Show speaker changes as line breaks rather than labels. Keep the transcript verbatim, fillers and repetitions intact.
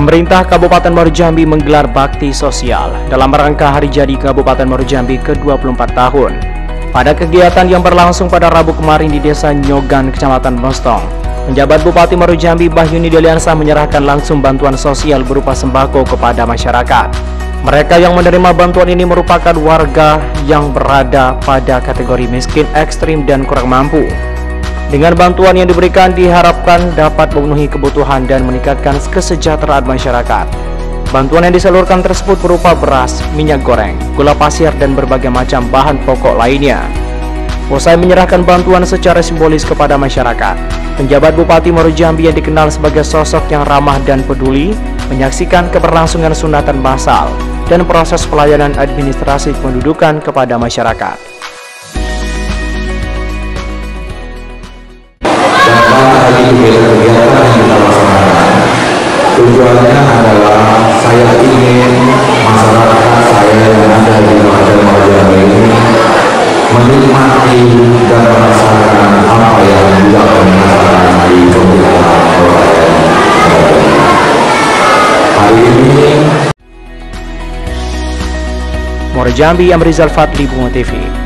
Pemerintah Kabupaten Muaro Jambi menggelar bakti sosial dalam rangka Hari Jadi Kabupaten Muaro Jambi ke dua puluh empat tahun. Pada kegiatan yang berlangsung pada Rabu kemarin di Desa Nyogan, Kecamatan Mostong, penjabat Bupati Muaro Jambi Bahyuni Deliansyah menyerahkan langsung bantuan sosial berupa sembako kepada masyarakat. Mereka yang menerima bantuan ini merupakan warga yang berada pada kategori miskin, ekstrim, dan kurang mampu. Dengan bantuan yang diberikan diharapkan dapat memenuhi kebutuhan dan meningkatkan kesejahteraan masyarakat. Bantuan yang disalurkan tersebut berupa beras, minyak goreng, gula pasir, dan berbagai macam bahan pokok lainnya. Usai menyerahkan bantuan secara simbolis kepada masyarakat, penjabat Bupati Muaro Jambi yang dikenal sebagai sosok yang ramah dan peduli menyaksikan keberlangsungan sunatan massal dan proses pelayanan administrasi pendudukan kepada masyarakat.
Kegiatan yang kita laksanakan tujuannya adalah saya ingin masyarakat saya yang ada di Kabupaten Muaro Jambi ini menikmati dan merasakan apa yang juga dirasakan di pemerintahan Kabupaten Muaro Jambi. Hari ini
Muaro Jambi, Amrizal Fadli, Bunga T V.